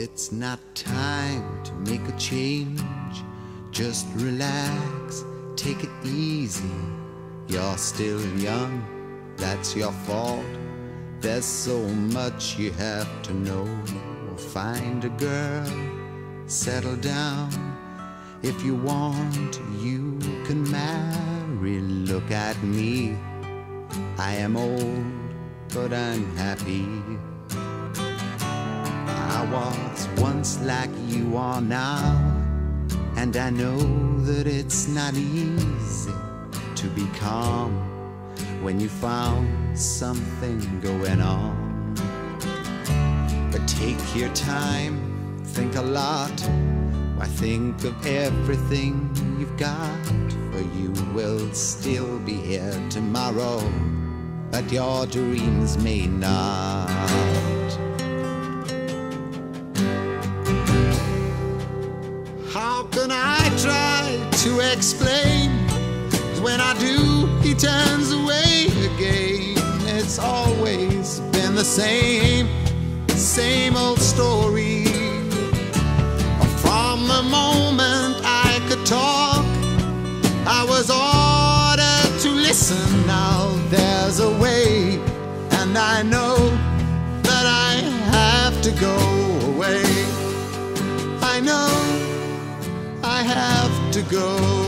It's not time to make a change. Just relax, take it easy. You're still young, that's your fault. There's so much you have to know. Find a girl, settle down. If you want, you can marry. Look at me, I am old, but I'm happy. I was once like you are now, and I know that it's not easy to be calm when you found something going on. But take your time, think a lot. Why think of everything you've got? For you will still be here tomorrow, but your dreams may not. How can I try to explain? 'Cause when I do, he turns away again. It's always been the same old story. From the moment I could talk, I was ordered to listen. Now there's a way, and I know that I have to go away. I know I have to go.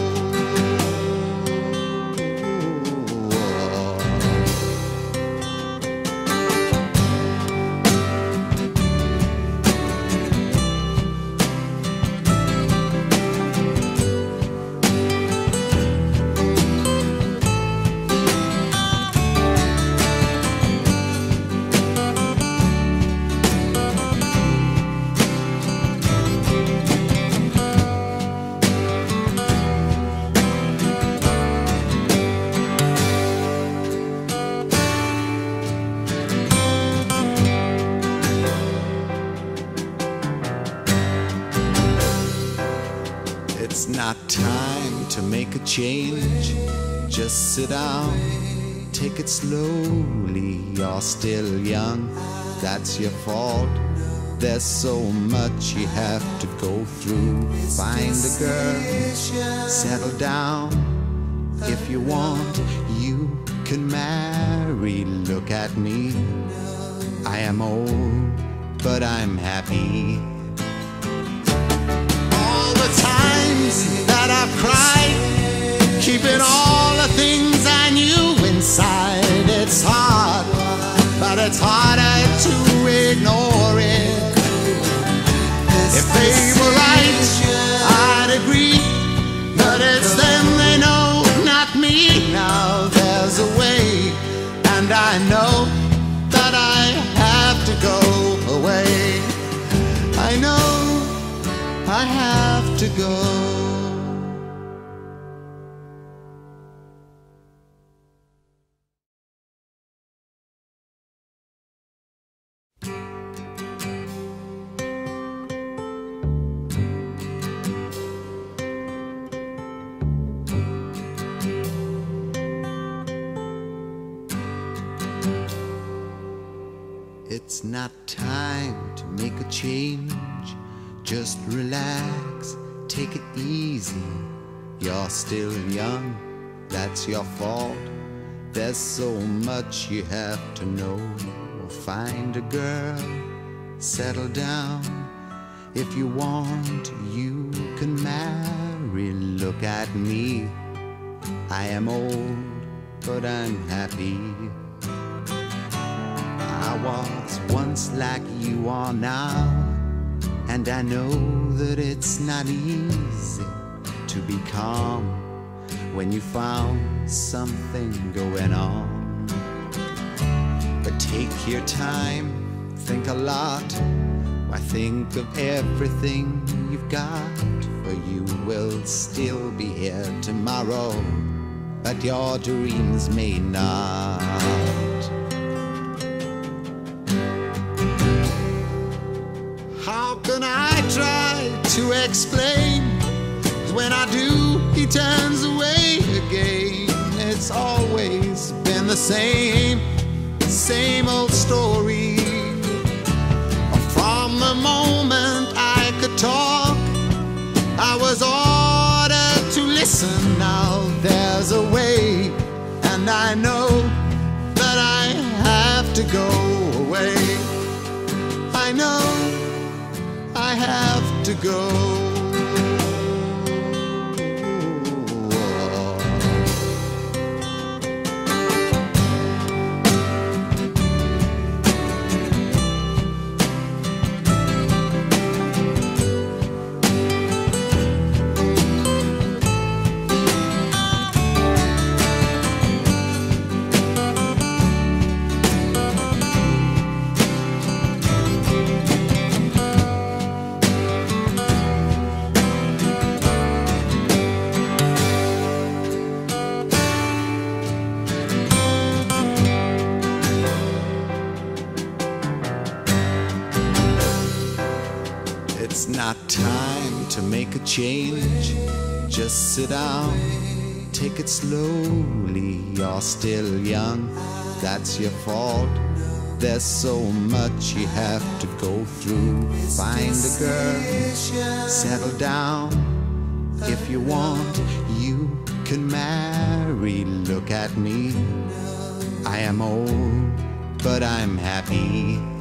It's not time to make a change. Just sit down, take it slowly. You're still young, that's your fault. There's so much you have to go through. Find a girl, settle down. If you want, you can marry. Look at me, I am old, but I'm happy. The times that I've cried, keeping all the things I knew inside. It's hard, but it's harder to ignore it. If they were right, I'd agree, but it's them they know, not me. Now there's a way, and I know that I have to go away. I know I have to go. It's not time to make a change. Just relax, take it easy. You're still young, that's your fault. There's so much you have to know. Find a girl, settle down. If you want, you can marry. Look at me, I am old, but I'm happy. I was once like you are now, and I know that it's not easy to be calm when you found something going on. But take your time, think a lot. Why think of everything you've got? For you will still be here tomorrow, but your dreams may not. How can I try to explain? 'Cause when I do, he turns away again. It's always been the same old story. From the moment I know that I have to go away. I know I have to go. It's not time to make a change. Just sit down, take it slowly. You're still young, that's your fault. There's so much you have to go through. Find a girl, settle down. If you want, you can marry. Look at me, I am old, but I'm happy.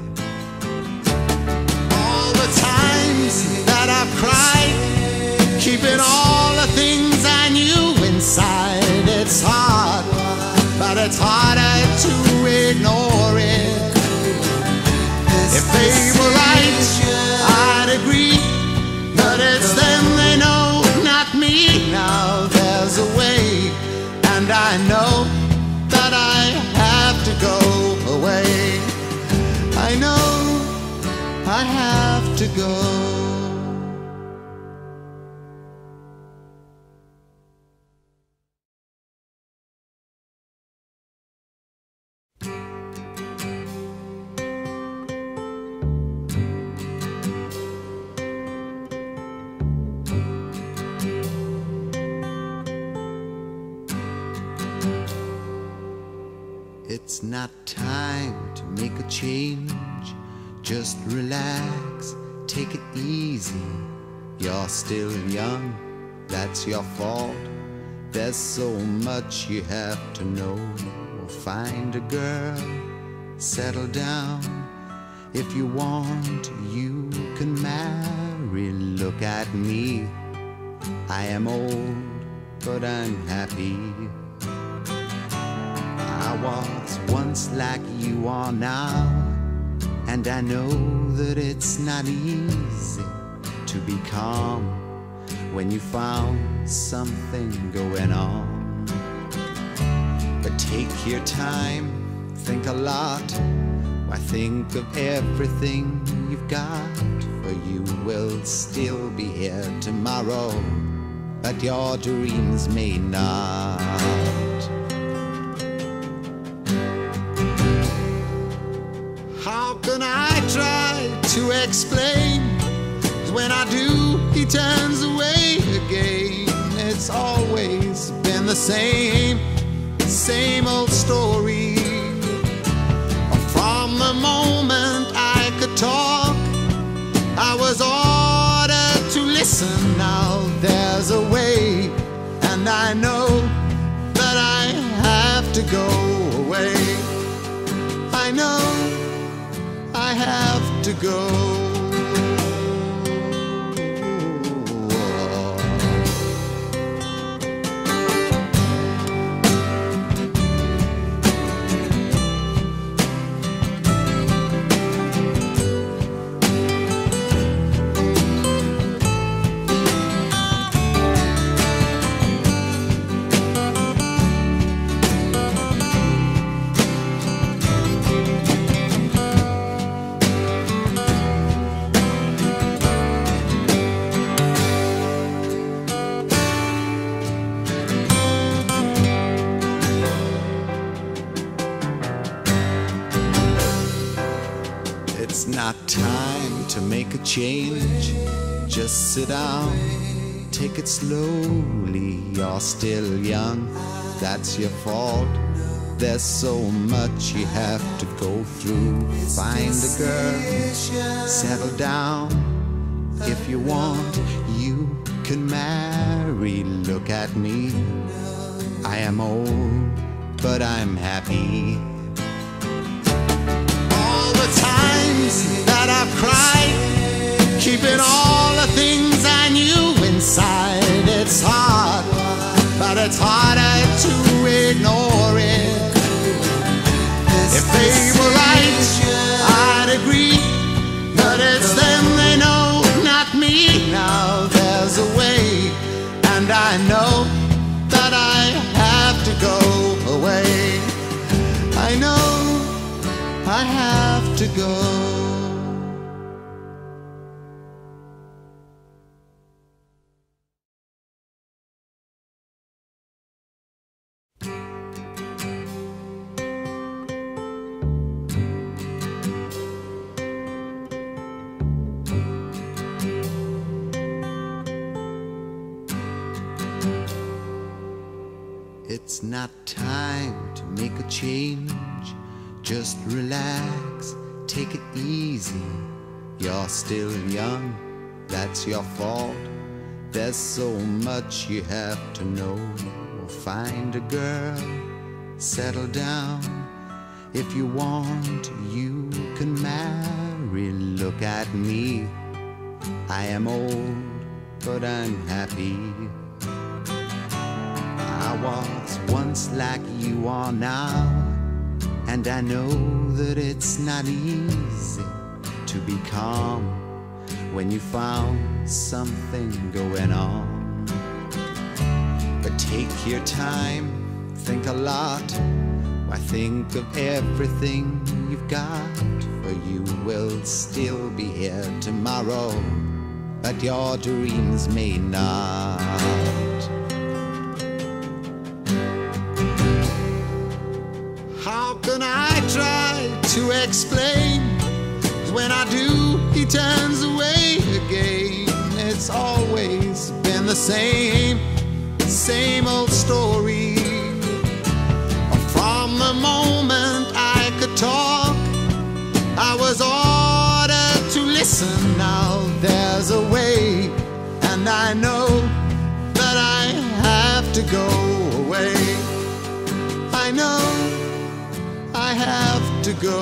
That I've cried, keeping all the things I knew inside. It's hard, but it's harder to ignore it. If they were right, I'd agree, but it's them they know, not me. Now there's a way, and I know that I have to go away. I know I have to go. It's not time to make a change. Just relax, take it easy. You're still young, that's your fault. There's so much you have to know. Find a girl, settle down. If you want, you can marry. Look at me, I am old, but I'm happy. I was once like you are now, and I know that it's not easy to be calm when you found something going on. But take your time, think a lot. Why, think of everything you've got, for you will still be here tomorrow, but your dreams may not. How can I try to explain? 'Cause when I do, he turns away again. It's always been the same old story. From the moment I could talk, I was ordered to listen. Now there's a way, and I know that I have to go away. I know I have to go. It's not time to make a change. Just sit down, take it slowly. You're still young, that's your fault. There's so much you have to go through. Find a girl, settle down. If you want, you can marry. Look at me, I am old, but I'm happy. All the times that I've cried, keeping all the things I knew inside. It's hard, but it's harder to ignore it. If they were right, I'd agree, but it's them they know, not me. Now there's a way, and I know that I have to go away. I know I have to go. It's not time to make a change. Just relax, take it easy. You're still young, that's your fault. There's so much you have to know. Find a girl, settle down. If you want, you can marry. Look at me, I am old, but I'm happy. I was once like you are now, and I know that it's not easy to be calm when you found something going on. But take your time, think a lot. Why, think of everything you've got, for you will still be here tomorrow, but your dreams may not. How can I try to explain? 'Cause when I do, he turns away again. It's always been the same old story. From the moment I could talk, I was ordered to listen. Now there's a way, and I know that I have to go away. I know I have to go.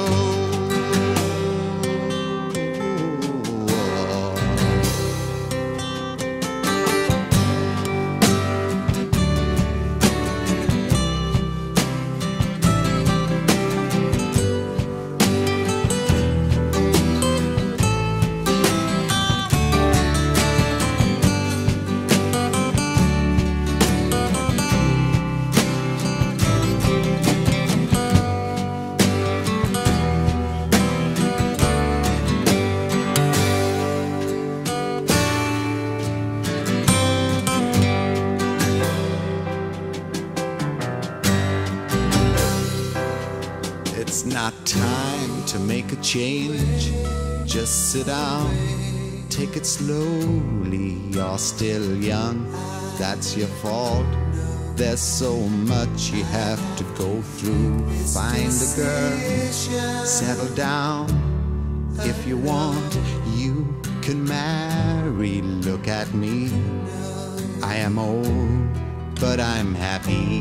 It's not time to make a change. Just sit down, take it slowly. You're still young, that's your fault. There's so much you have to go through. Find a girl, settle down. If you want, you can marry. Look at me, I am old, but I'm happy.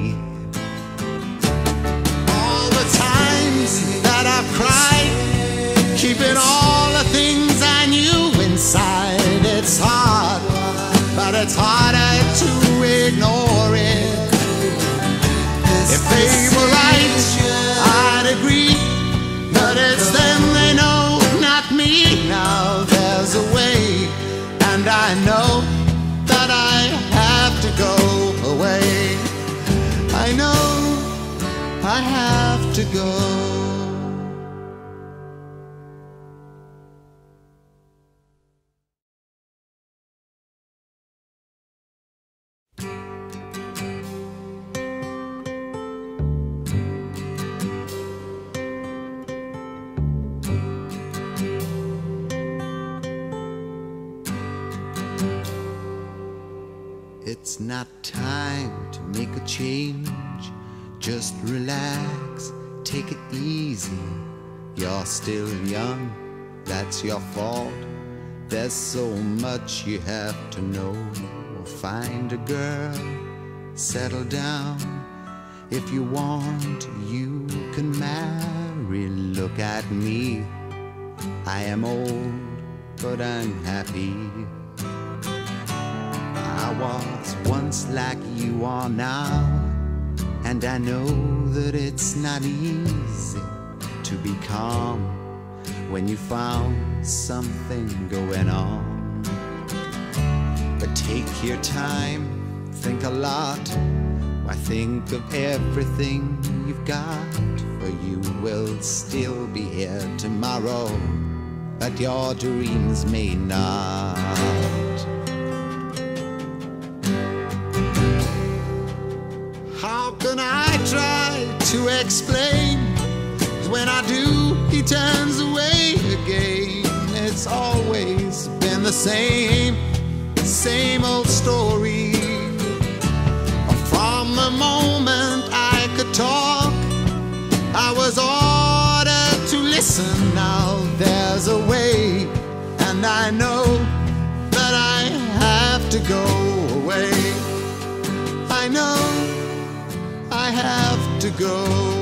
All the times that I've cried, keeping all the things I knew inside. It's hard, but it's harder to ignore it. If they were right, I'd agree, but it's them they know, not me. Now there's a way, and I know that I have to go away. I know I have to go. It's not time to make a change. Just relax, take it easy. You're still young, that's your fault. There's so much you have to know. Find a girl, settle down. If you want, you can marry. Look at me. I am old, but I'm happy. I was once like you are now, and I know that it's not easy to be calm when you found something going on. But take your time, think a lot. Why think of everything you've got? For you will still be here tomorrow, but your dreams may not. How can I try to explain? When I do, he turns away again. It's always been the same old story. From the moment I could talk, I was ordered to listen. Now there's a way, and I know that I have to go away. I know I have to go.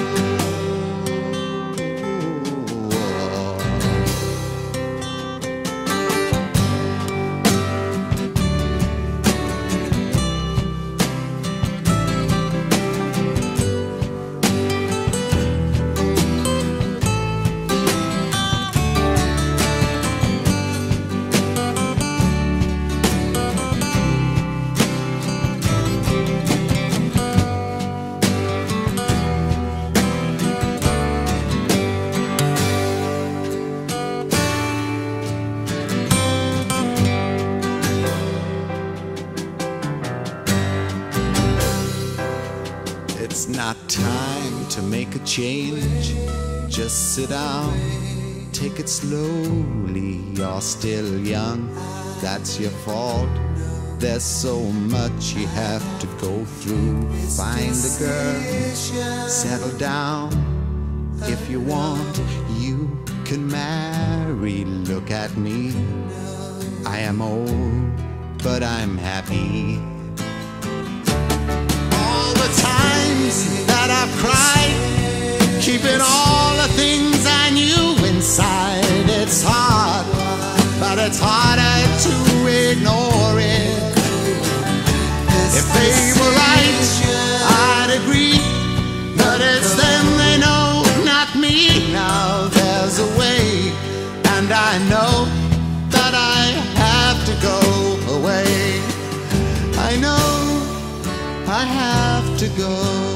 It's not time to make a change. Just sit down, take it slowly. You're still young, that's your fault. There's so much you have to go through. Find a girl, settle down. If you want, you can marry. Look at me, I am old, but I'm happy. That I've cried, keeping all the things I knew inside. It's hard, but it's harder to ignore it. If they were right, I'd agree, but it's them they know, not me. Now there's a way, and I know that I have to go away. I know I have to go.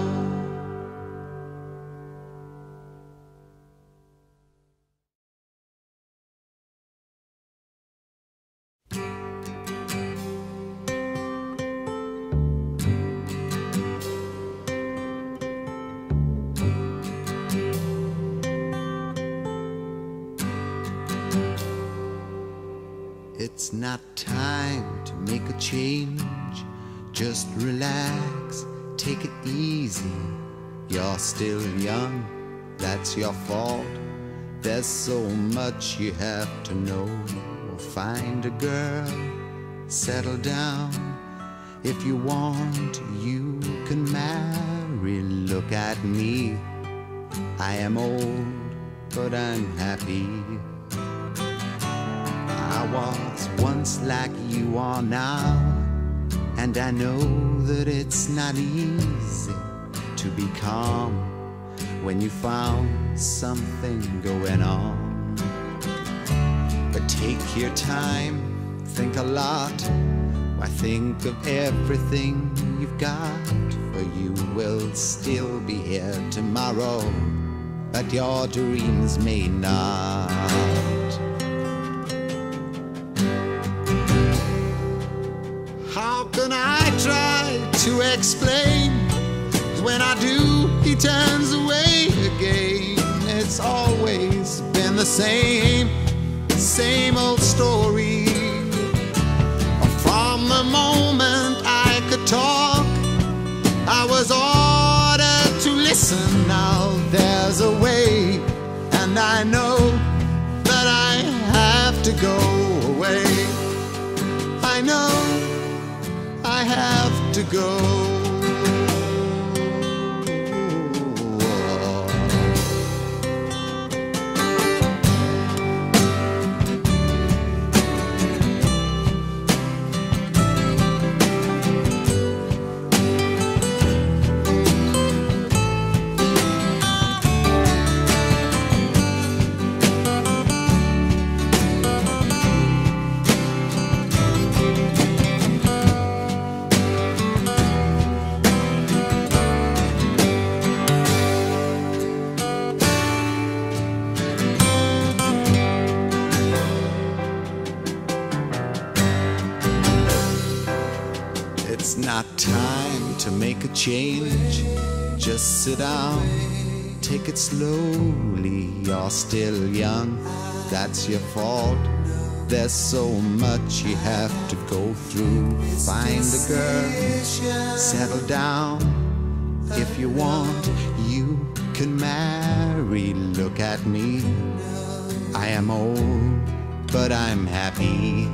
It's not time to make a change. Just relax, take it easy. You're still young, that's your fault. There's so much you have to know. Find a girl, settle down. If you want, you can marry. Look at me, I am old, but I'm happy. I was once like you are now, and I know that it's not easy to be calm when you found something going on. But take your time, think a lot. Why think of everything you've got? For you will still be here tomorrow, but your dreams may not. How can I try to explain? When I do, he turns away again. It's always been the same old story. From the moment I could talk, I was ordered to listen. Now there's a way, and I know that I have to go away. I know I have to go. not time to make a change. Just sit down, take it slowly. You're still young, that's your fault. There's so much you have to go through. Find a girl, settle down. If you want, you can marry. Look at me, I am old, but I'm happy.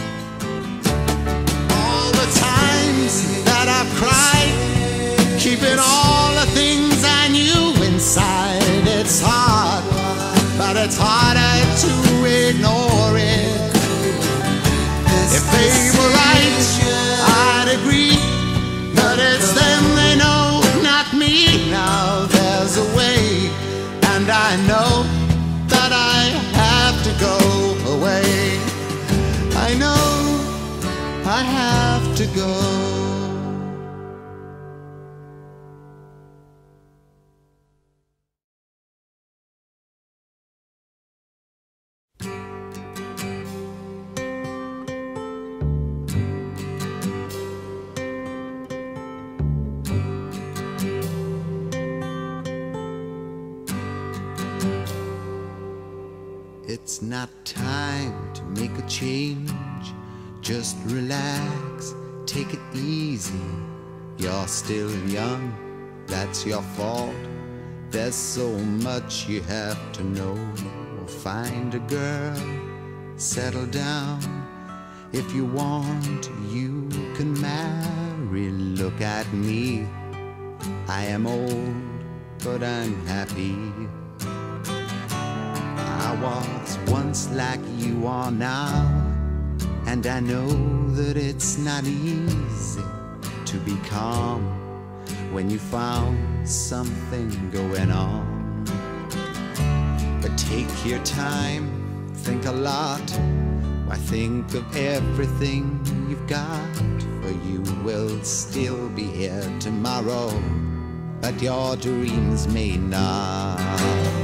All the times that I've cried, keeping all the things I knew inside. It's hard, but it's harder to ignore it. If they were right, I'd agree, but it's them they know, not me. Now there's a way, and I know that I have to go away. I know I have to go. It's not time to make a change. Just relax, take it easy. You're still young, that's your fault. There's so much you have to know. Find a girl, settle down. If you want, you can marry. Look at me, I am old, but I'm happy. I was once like you are now, and I know that it's not easy to be calm when you found something going on. But take your time, think a lot. Why, think of everything you've got, for you will still be here tomorrow, but your dreams may not.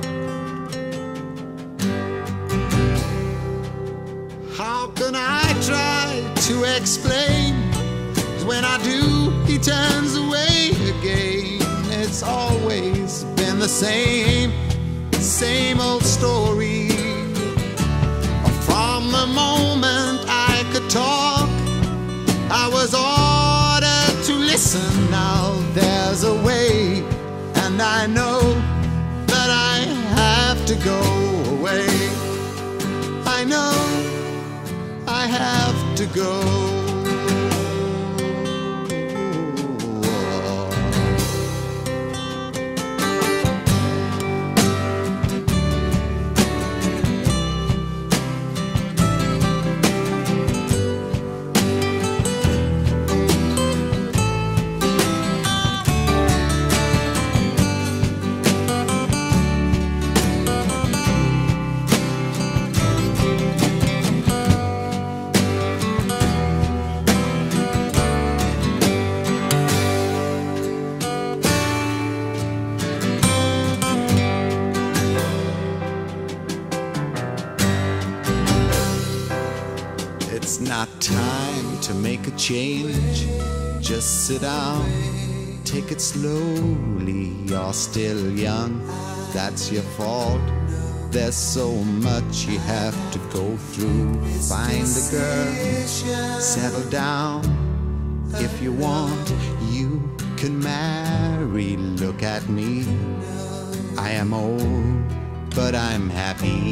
How can I try to explain? 'Cause when I do, he turns away again. It's always been the same old story. From the moment I could talk, I was ordered to listen. Now there's a way, and I know that I have to go away. I know I have to go. It's not time to make a change. Just sit down, take it slowly. You're still young, that's your fault. There's so much you have to go through. Find a girl, settle down. If you want, you can marry. Look at me, I am old, but I'm happy.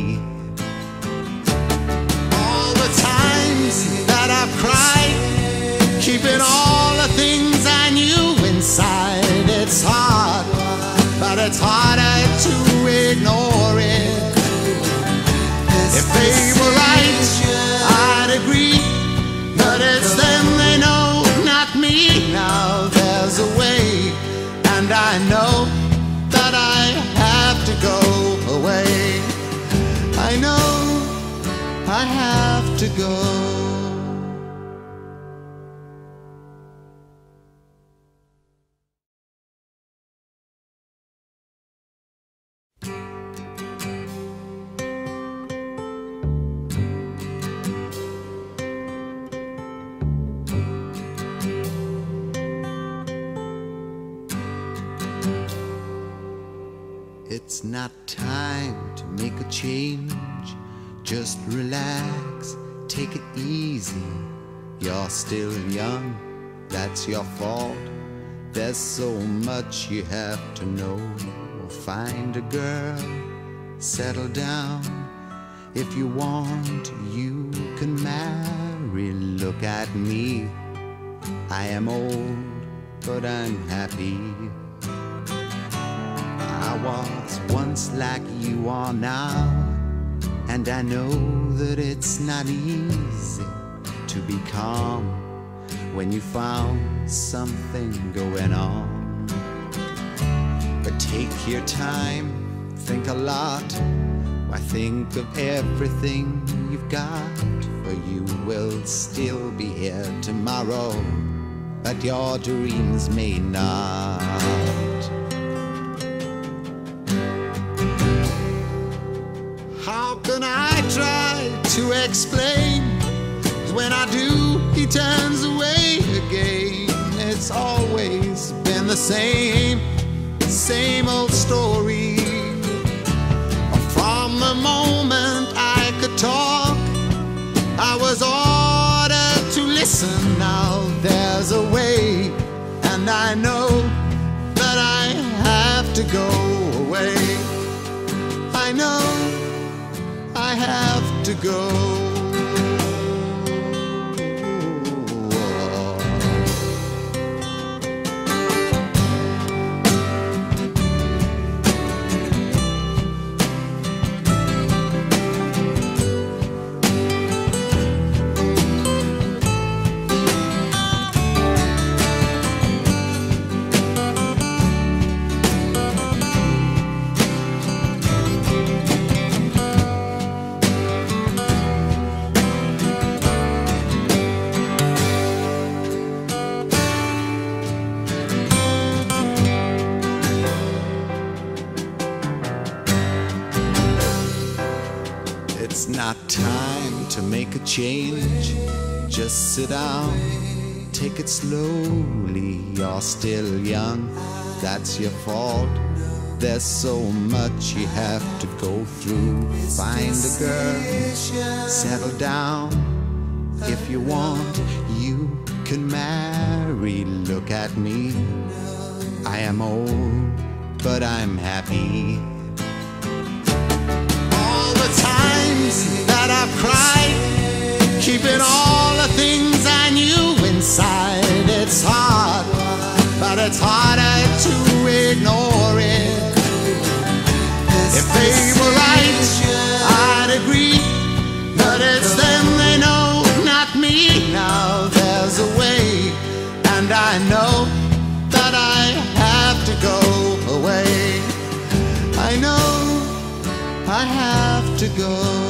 All the times that I've cried, keeping all the things I knew inside. It's hard, but it's harder to ignore it. If they were right, I'd agree, but it's them they know, not me. Now there's a way, and I know that I have to go away. I know I have to go. not time to make a change. Just relax, take it easy. You're still young, that's your fault. There's so much you have to know. Find a girl, settle down. If you want, you can marry. Look at me, I am old, but I'm happy. I was once like you are now, and I know that it's not easy to be calm when you found something going on. But take your time, think a lot. Why think of everything you've got? For you will still be here tomorrow, but your dreams may not. How can I try to explain? 'Cause when I do, he turns away again. It's always been the same old story. From the moment I could talk, I was ordered to listen. Now there's a way, and I know that I have to go away. I know I have to go. It's not time to make a change. Just sit down, take it slowly. You're still young, that's your fault. There's so much you have to go through. Find a girl, settle down. If you want, you can marry. Look at me, I am old, but I'm happy. That I've cried, keeping all the things I knew inside. It's hard, but it's harder to ignore it. If they were right, I'd agree, but it's them they know, not me. Now there's a way, and I know that I have to go away. I know I have to go.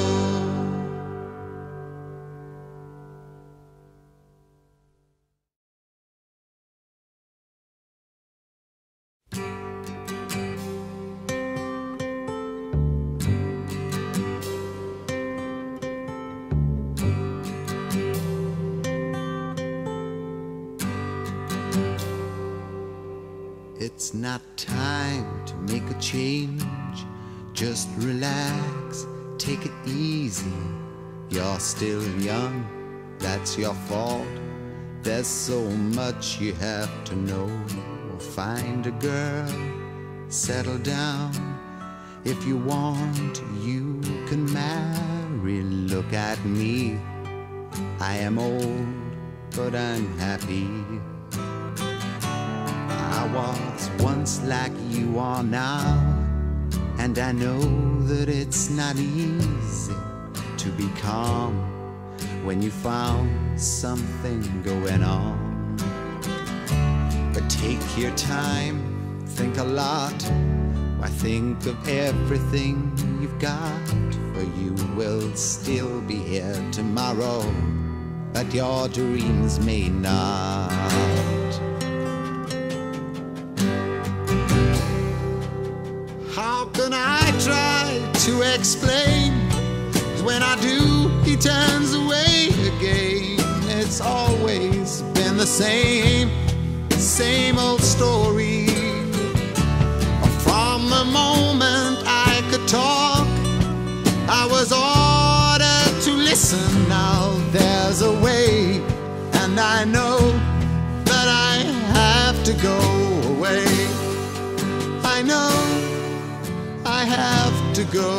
It's not time to make a change. Just relax, take it easy. You're still young, that's your fault. There's so much you have to know. Find a girl, settle down. If you want, you can marry. Look at me, I am old, but I'm happy. I was once like you are now, and I know that it's not easy to be calm when you found something going on. But take your time, think a lot. Why think of everything you've got? For you will still be here tomorrow, but your dreams may not. How can I try to explain? 'Cause when I do, he turns away again. It's always been the same old story. From the moment go.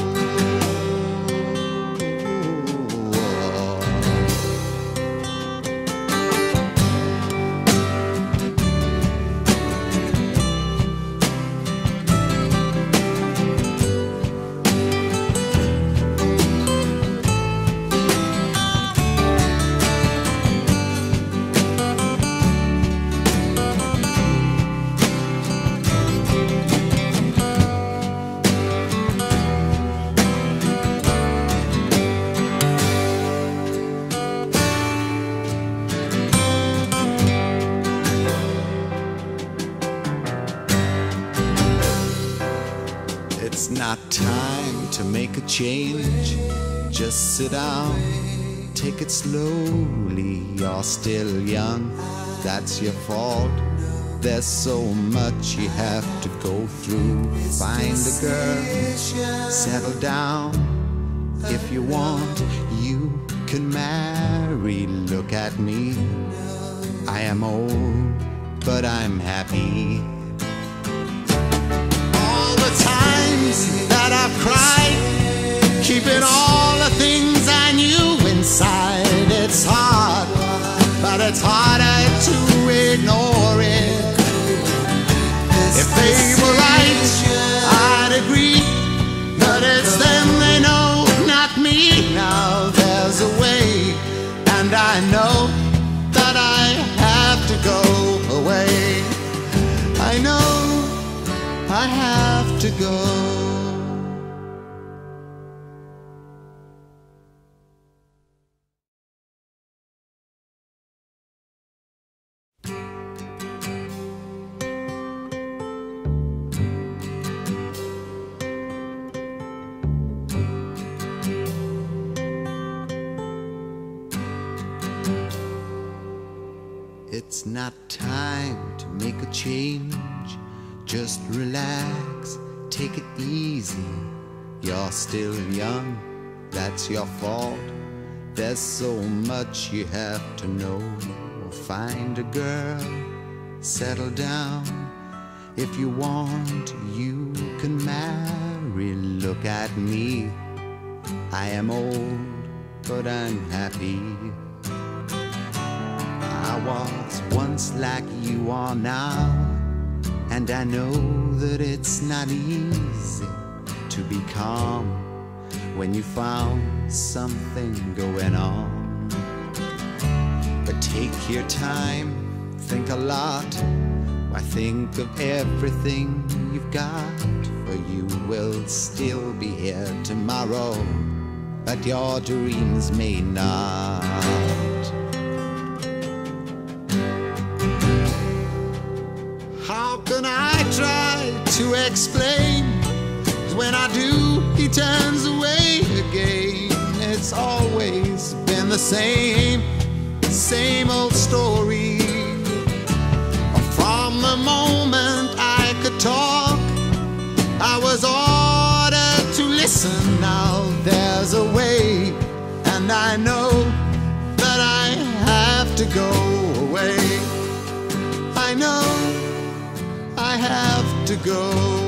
It's not time to make a change. Just sit down, take it slowly. You're still young, that's your fault. There's so much you have to go through. Find a girl, settle down. If you want, you can marry. Look at me, I am old, but I'm happy. That I've cried, keeping all the things I knew inside. It's hard, but it's harder to ignore it. If they were right, I'd agree, but it's them they know, not me. Now there's a way, and I know that I have to go away. I know I have to go. It's not time to make a change. Just relax, take it easy. You're still young, that's your fault. There's so much you have to know. Find a girl, settle down. If you want, you can marry. Look at me, I am old, but I'm happy. I was once like you are now, and I know that it's not easy to be calm when you found something going on. But take your time, think a lot. Why, think of everything you've got, for you will still be here tomorrow, but your dreams may not. How can I try to explain? 'Cause when I do, he turns away again. It's always been the same old story. From the moment I could talk, I was ordered to listen. Now there's a way, and I know that I have to go away. I know I have to go.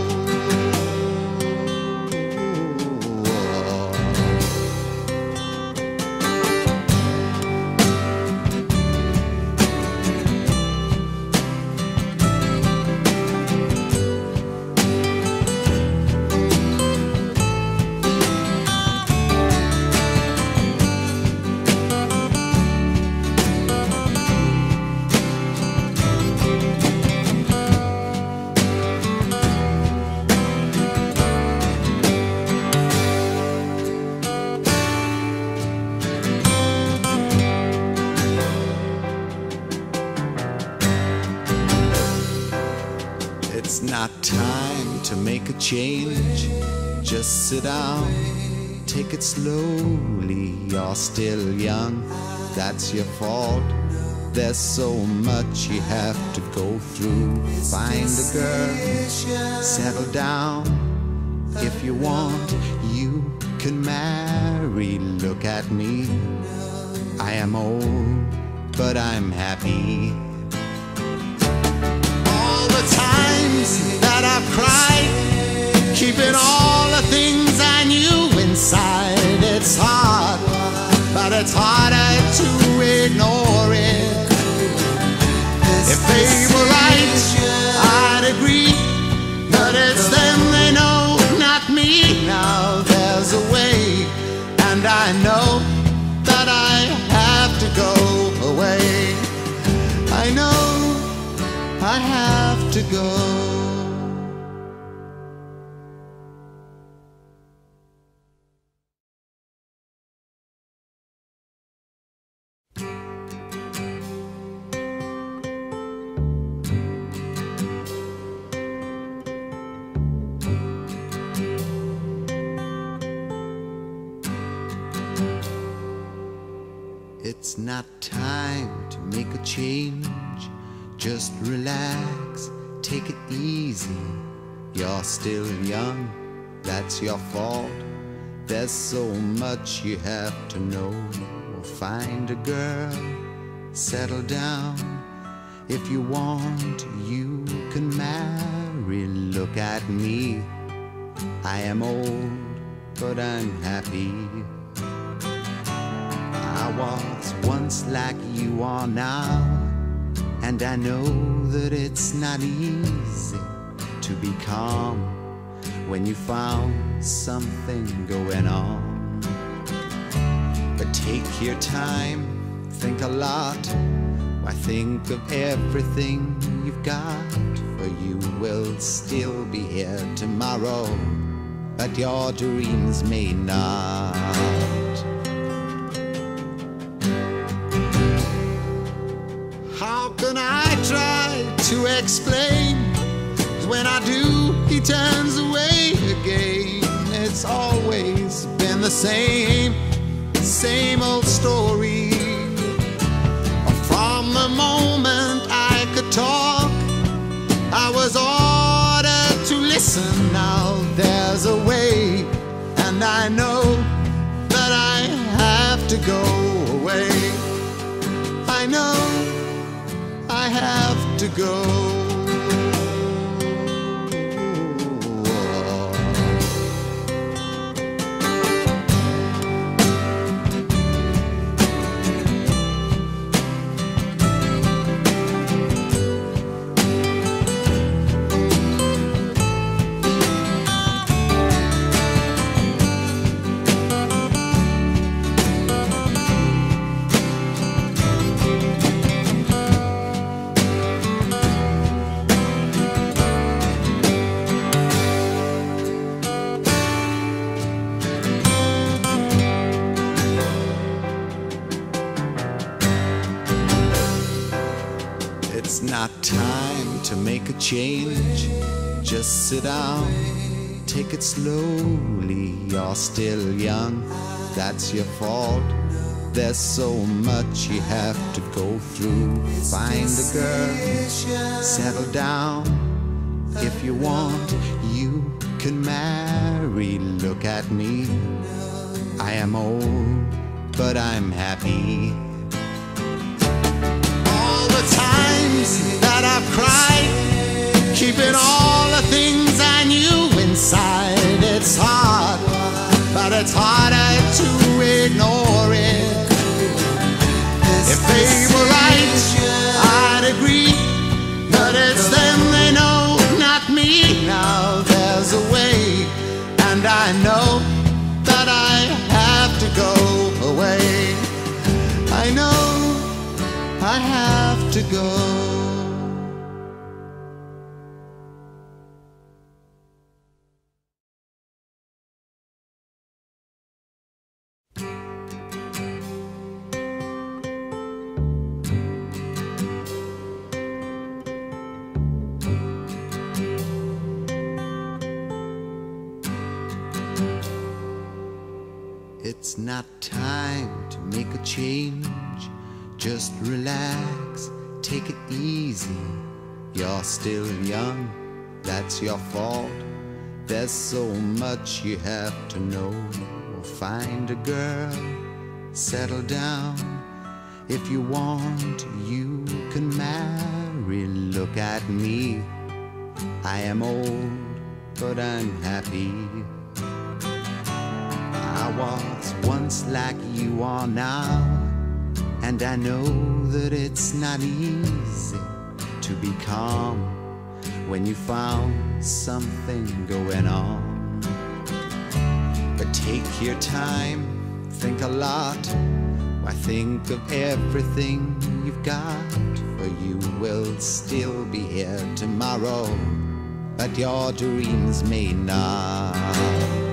It's not time to make a change. Just sit down, take it slowly. You're still young, that's your fault. There's so much you have to go through. Find a girl, settle down. If you want, you can marry. Look at me, I am old, but I'm happy. All the times that I've cried, keeping all the things I knew inside. It's hard, but it's harder to ignore it. If they were right, I'd agree, but it's them they know, not me. Now there's a way, and I know that I have to go away. I know I have to go. It's not time to make a change. Just relax, take it easy. You're still young, that's your fault. There's so much you have to know. Find a girl, settle down. If you want, you can marry. Look at me, I am old, but I'm happy. I was once like you are now, and I know that it's not easy to be calm when you found something going on. But take your time, think a lot. Why, think of everything you've got, for you will still be here tomorrow, but your dreams may not. How can I try to explain? 'Cause when I do, he turns away again. It's always been the same old story. From the moment I could talk, I was ordered to listen. Now there's a way, and I know that I have to go away. I know I have to go. It's not time to make a change. Just sit down, take it slowly. You're still young, that's your fault. There's so much you have to go through. Find a girl, settle down. If you want, you can marry. Look at me, I am old, but I'm happy. All the times that I've cried, keeping all the things I knew inside. It's hard, but it's harder to ignore it. If they were right, I'd agree, but it's them they know, not me. Now there's a way, and I know that I have to go away. I know I have to go. It's not time to make a change. Just relax, take it easy. You're still young, that's your fault. There's so much you have to know. Find a girl, settle down. If you want, you can marry. Look at me, I am old, but I'm happy. I was once like you are now, and I know that it's not easy to be calm when you found something going on. But take your time, think a lot. Why think of everything you've got? For you will still be here tomorrow, but your dreams may not.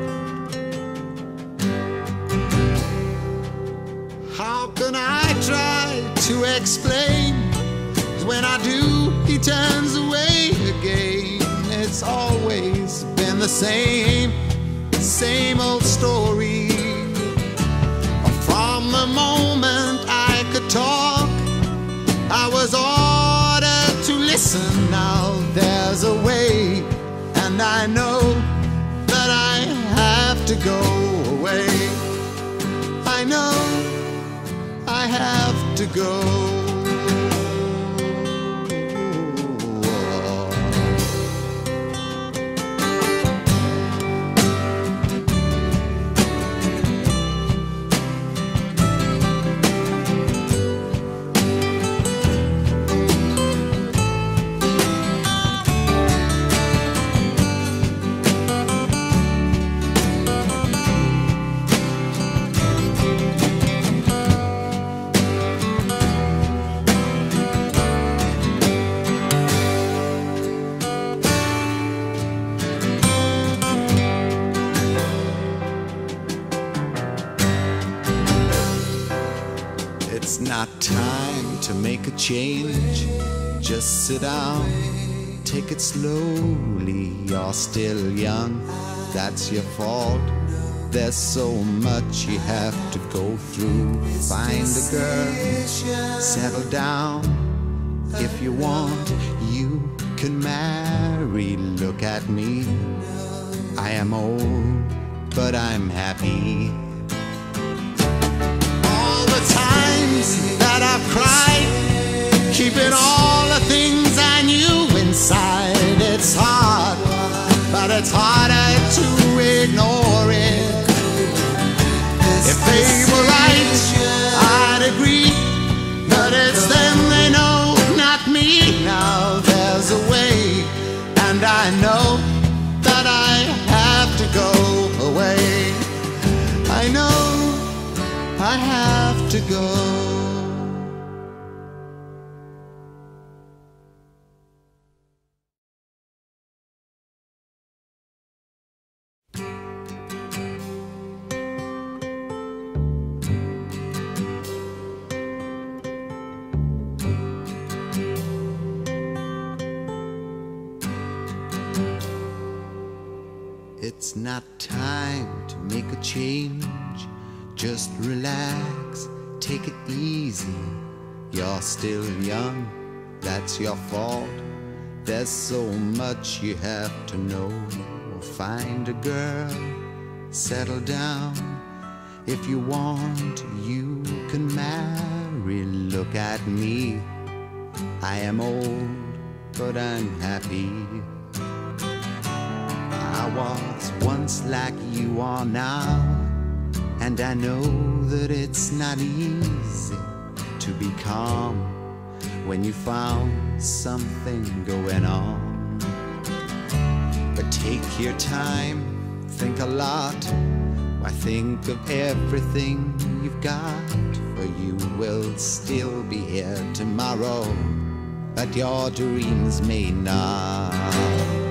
How can I try to explain? 'Cause when I do, he turns away again. It's always been the same old story. From the moment I could talk, I was ordered to listen. Now there's a way, and I know that I have to go away. I know I have to go. It's not time to make a change. Just sit down, take it slowly. You're still young, that's your fault. There's so much you have to go through. Find a girl, settle down. If you want, you can marry. Look at me, I am old, but I'm happy. That I've cried, keeping all the things I knew inside. It's hard, but it's harder to ignore it. If they were right, I'd agree, but it's them they know, not me. Now there's a way, and I know that I have to go away. I know I have to go. It's not time to make a change. Just relax, take it easy. You're still young, that's your fault. There's so much you have to know. Find a girl, settle down. If you want, you can marry. Look at me, I am old, but I'm happy. I was once like you are now, and I know that it's not easy to be calm when you found something going on. But take your time, think a lot. Why think of everything you've got? For you will still be here tomorrow, but your dreams may not.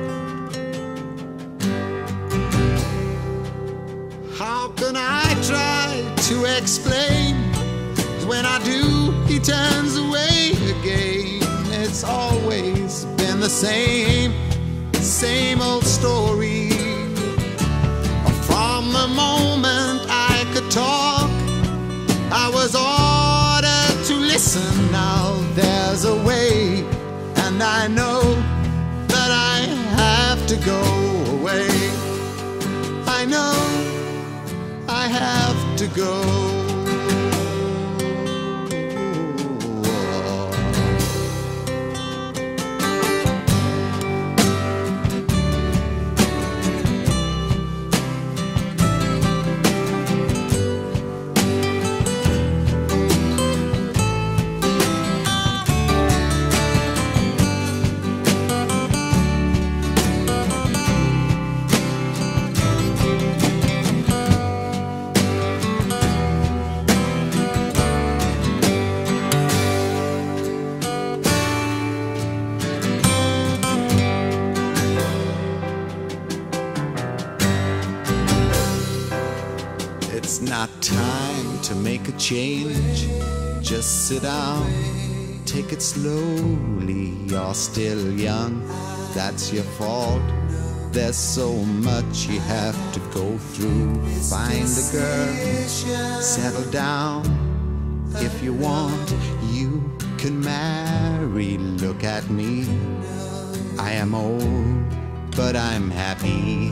How can I try to explain? 'Cause when I do, he turns away again. It's always been the same old story. From the moment I could talk, I was ordered to listen. Now there's a way, and I know that I have to go away. I know I have to go. not time to make a change. Just sit down, take it slowly. You're still young, that's your fault. There's so much you have to go through. Find a girl, settle down. If you want, you can marry. Look at me, I am old, but I'm happy.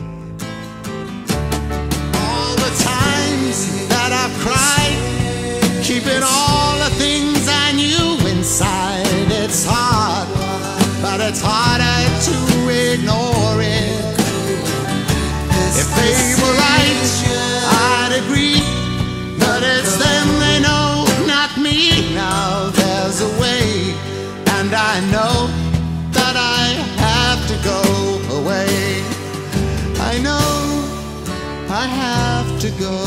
All the times that I've cried, keeping all the things I knew inside. It's hard, but it's harder to ignore it. If they were right, I'd agree, but it's them they know, not me. Now there's a way, and I know that I have to go away. I know I have to go.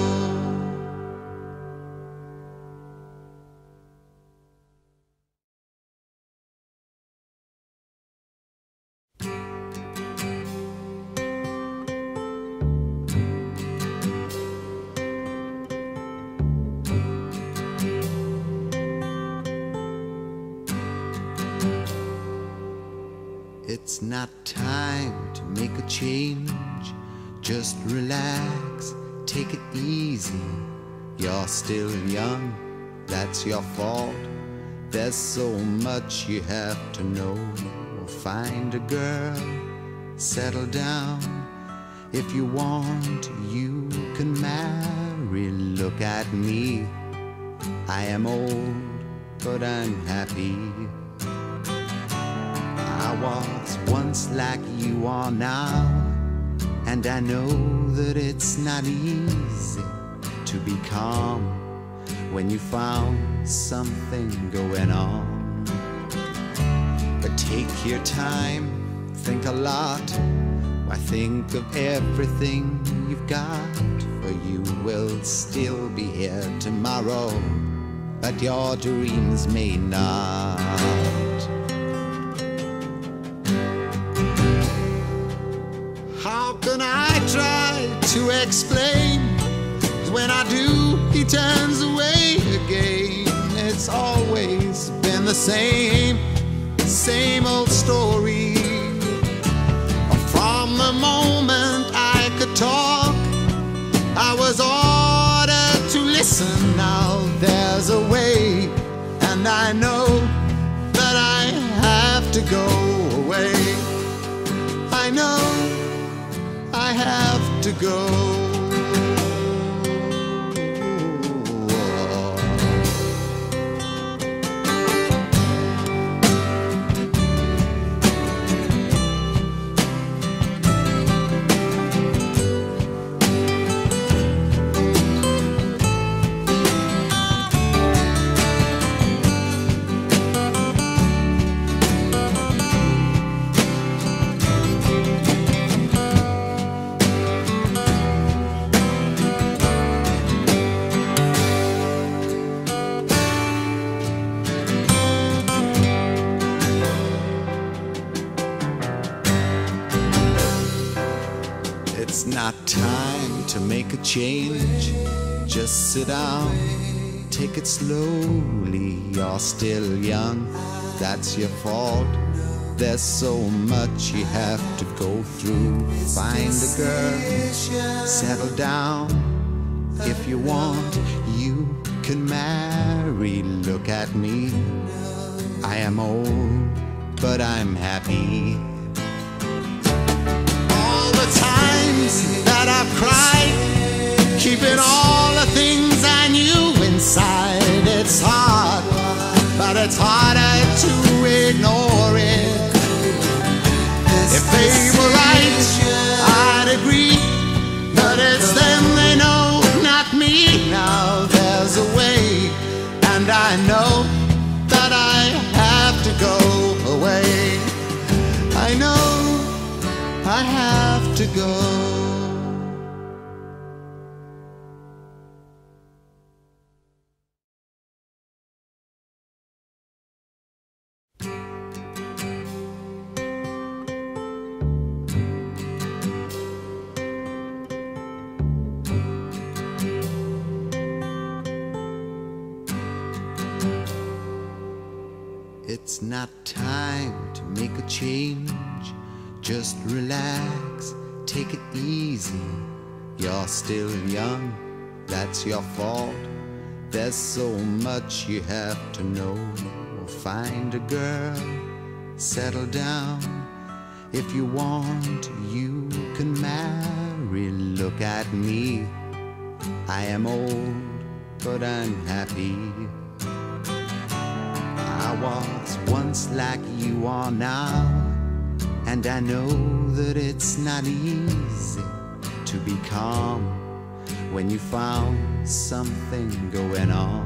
It's not time to make a change. Just relax, take it easy. You're still young, that's your fault. There's so much you have to know. Find a girl, settle down. If you want, you can marry. Look at me, I am old, but I'm happy. I was once like you are now, and I know that it's not easy to be calm when you found something going on. But take your time, think a lot. Why, think of everything you've got, for you will still be here tomorrow, but your dreams may not. How can I try to explain? 'Cause when I do, he turns away again. It's always been the same old story. From the moment I could talk, I was ordered to listen. Now there's a way, and I know that I have to go away. I know I have to go. It's not time to make a change. Just sit down, take it slowly. You're still young, that's your fault. There's so much you have to go through. Find a girl, settle down. If you want, you can marry. Look at me, I am old, but I'm happy. All the times that I've cried, keeping all the things I knew inside. It's hard, but it's harder to ignore it. If they were right, I'd agree, but it's them they know, not me. Now there's a way, and I know that I have to go away. I know I have to go. not time to make a change. Just relax, take it easy. You're still young, that's your fault. There's so much you have to know. Find a girl, settle down. If you want, you can marry. Look at me, I am old, but I'm happy. I was once like you are now, and I know that it's not easy to be calm when you found something going on.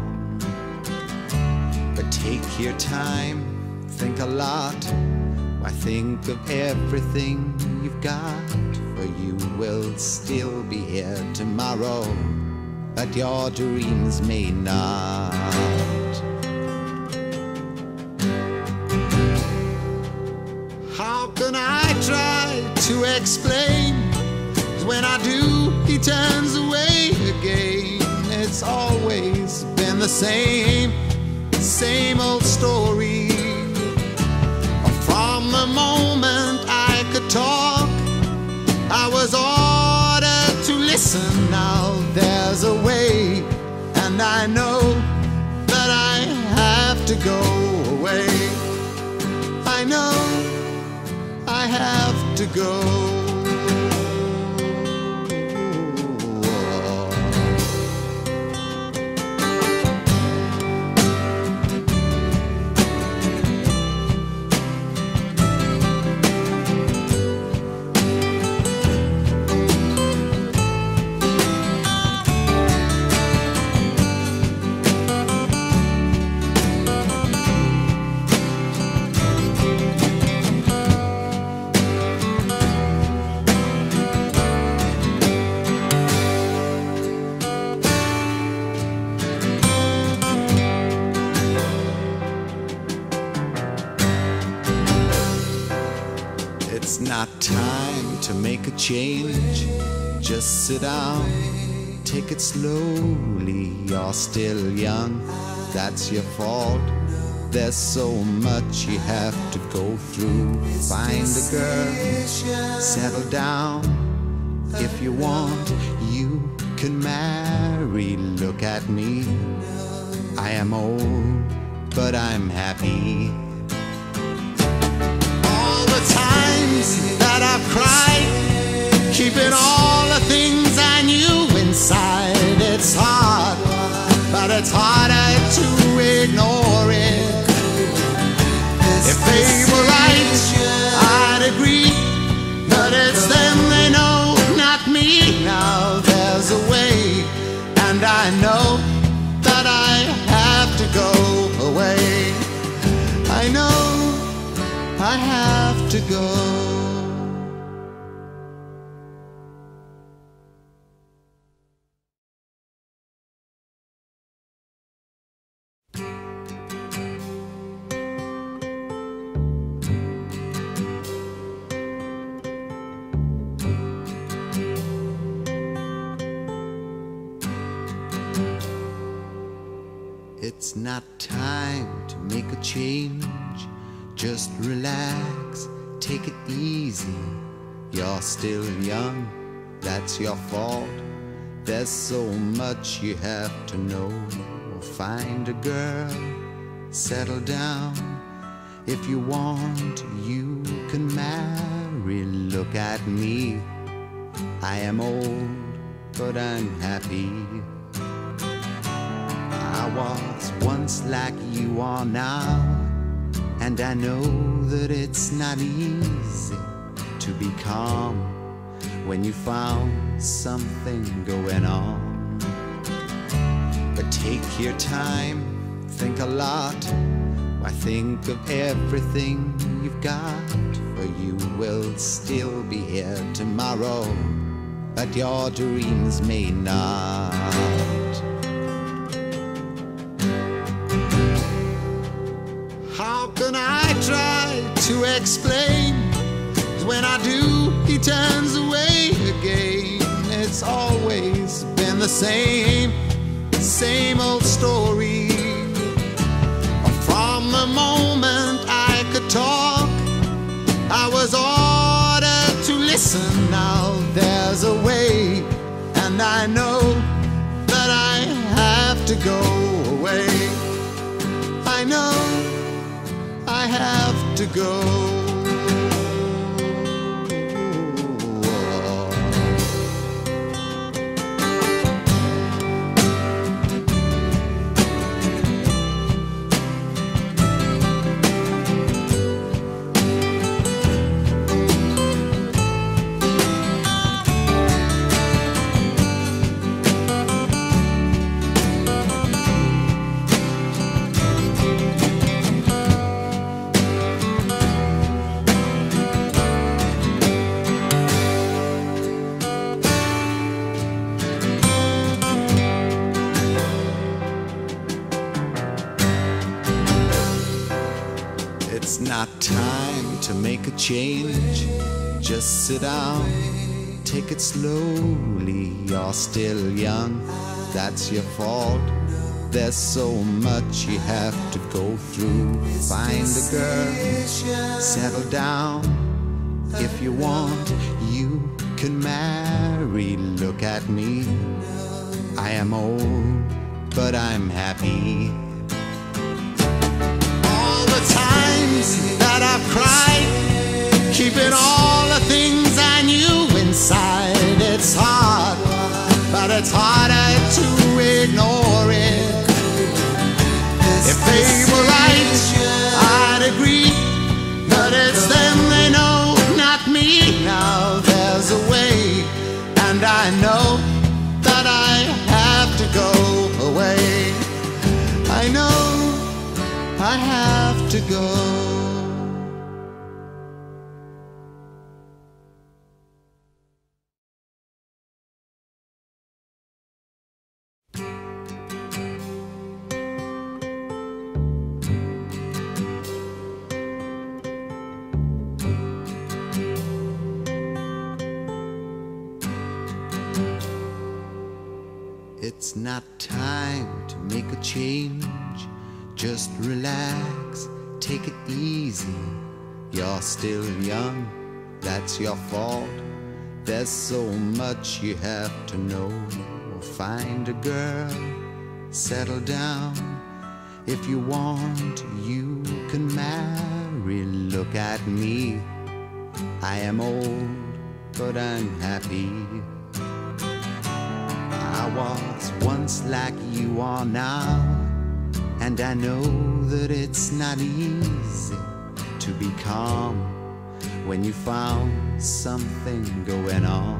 But take your time, think a lot. Why think of everything you've got? For you will still be here tomorrow, but your dreams may not. How can I try to explain? 'Cause when I do, he turns away again. It's always been the same old story. From the moment I could talk, I was ordered to listen. Now there's a way, and I know that I have to go away. I know I have to go. It's not time to make a change. Just sit down, take it slowly. You're still young, that's your fault. There's so much you have to go through. Find a girl, settle down. If you want, you can marry. Look at me, I am old, but I'm happy. Times that I've cried, keeping all the things I knew inside. It's hard, but it's harder to ignore it. If they were right, I'd agree, but it's them they know, not me. Now there's a way, and I know that I have to go away. I know I have to go. It's not time to make a change. Just relax, take it easy. You're still young, that's your fault. There's so much you have to know. Find a girl, settle down. If you want, you can marry. Look at me, I am old, but I'm happy. I was once like you are now, and I know that it's not easy to be calm when you found something going on. But take your time, think a lot. Why think of everything you've got? For you will still be here tomorrow, but your dreams may not. How can I try to explain? 'Cause when I do, he turns away again. It's always been the same old story. From the moment to go away. I know I have to go. It's not time to make a change. Just sit down, take it slowly. You're still young, that's your fault. There's so much you have to go through. Find a girl, settle down. If you want, you can marry. Look at me, I am old, but I'm happy. That I've cried, keeping all the things I knew inside. It's hard, but it's harder to ignore it. If they were right, I'd agree, but it's them they know, not me. Now there's a way, and I know that I have to go away. I know I have to go. It's not time to make a change. Just relax, take it easy. You're still young, that's your fault. There's so much you have to know. Find a girl, settle down. If you want, you can marry. Look at me, I am old, but I'm happy. I was once like you are now, and I know that it's not easy to be calm when you found something going on.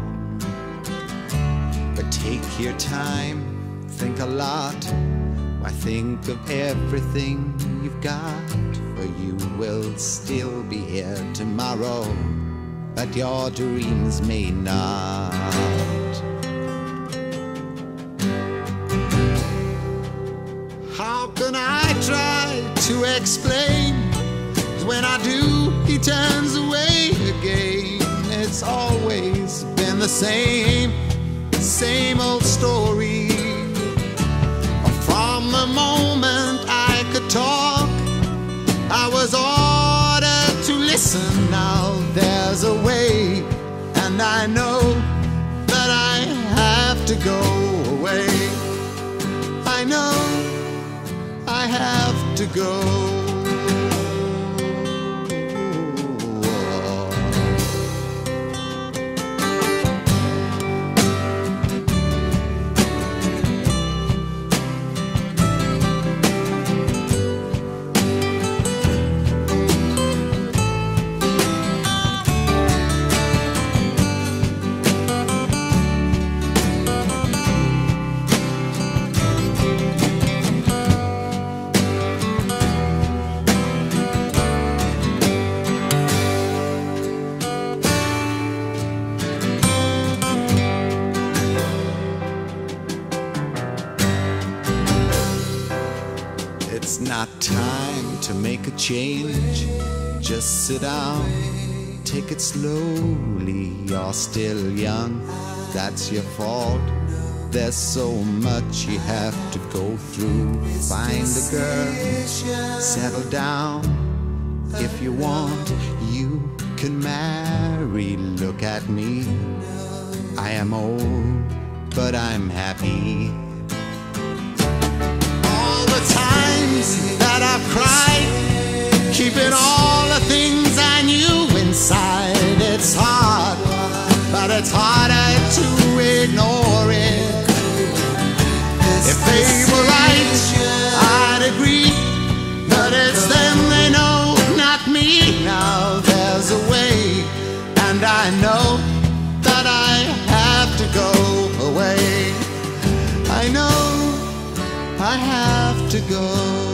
But take your time, think a lot. Why, think of everything you've got, for you will still be here tomorrow, but your dreams may not. How can I try to explain? 'Cause when I do, he turns away again. It's always been the same old story. From the moment I could talk, I was ordered to listen. Now there's a way, and I know that I have to go away. I know I have to go. It's not time to make a change. Just sit down, take it slowly. You're still young, that's your fault. There's so much you have to go through. Find a girl, settle down. If you want, you can marry. Look at me, I am old, but I'm happy. to go.